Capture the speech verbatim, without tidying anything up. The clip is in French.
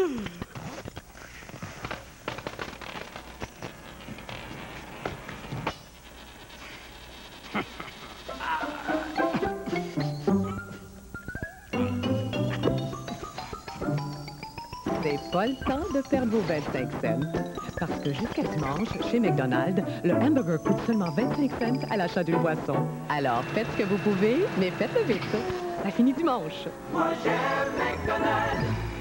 C'est pas le temps de perdre vos vingt-cinq cents. Parce que jusqu'à dimanche, chez McDonald's, le hamburger coûte seulement vingt-cinq cents à l'achat d'une boisson. Alors faites ce que vous pouvez, mais faites-le vite. Ça finit dimanche. Moi j'aime McDonald's.